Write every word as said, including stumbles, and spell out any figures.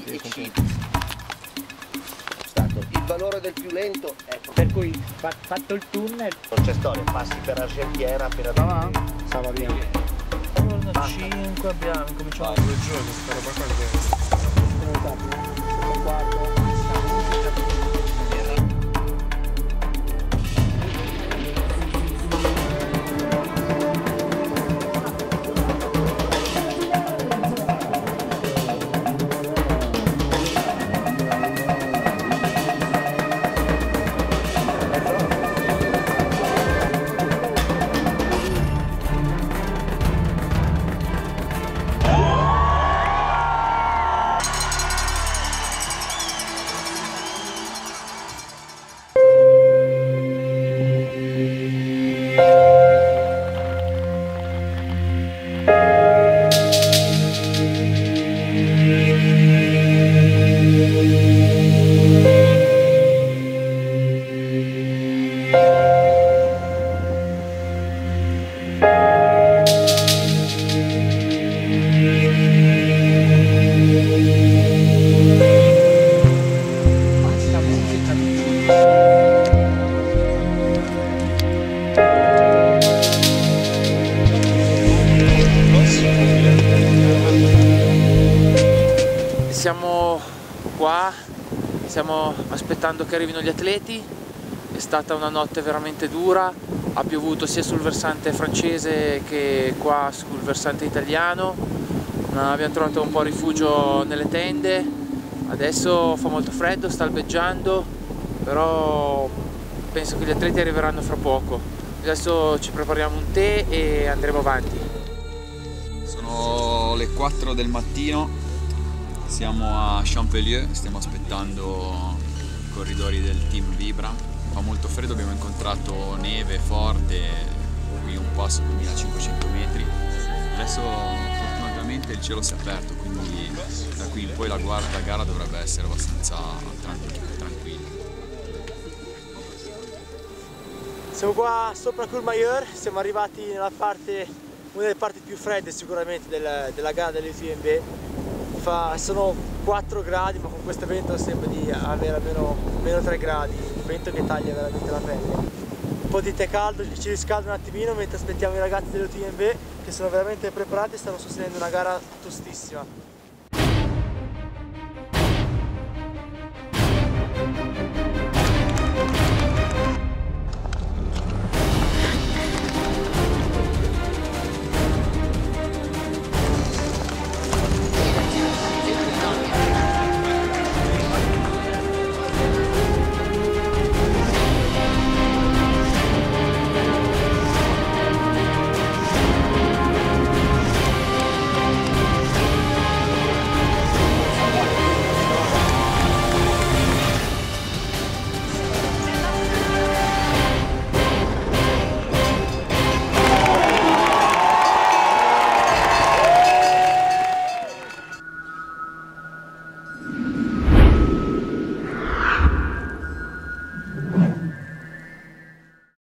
e cinque. Stato il valore del più lento, ecco. Per cui fatto il tunnel Non c'è storia, passi per Argentiera appena ah, stava via. cinque abbiamo cominciato due giorni sta roba qua Siamo qua, stiamo aspettando che arrivino gli atleti, è stata una notte veramente dura, ha piovuto sia sul versante francese che qua sul versante italiano, abbiamo trovato un po' rifugio nelle tende, adesso fa molto freddo, sta albeggiando, però penso che gli atleti arriveranno fra poco, adesso ci prepariamo un tè e andremo avanti. Sono le quattro del mattino. Siamo a Champelieu, stiamo aspettando i corridori del team Vibram. Fa molto freddo, abbiamo incontrato neve forte, qui un passo duemilacinquecento metri. Adesso fortunatamente il cielo si è aperto, quindi da qui in poi la, guarda, la gara dovrebbe essere abbastanza tranquilla. Siamo qua sopra Courmayeur, siamo arrivati nella parte, una delle parti più fredde sicuramente del, della gara dell'U T M B. Fa, sono quattro gradi, ma con questo vento sembra di avere almeno meno tre gradi, un vento che taglia veramente la pelle. Un po' di tè caldo, ci riscalda un attimino mentre aspettiamo i ragazzi dell'U T M B che sono veramente preparati e stanno sostenendo una gara tostissima.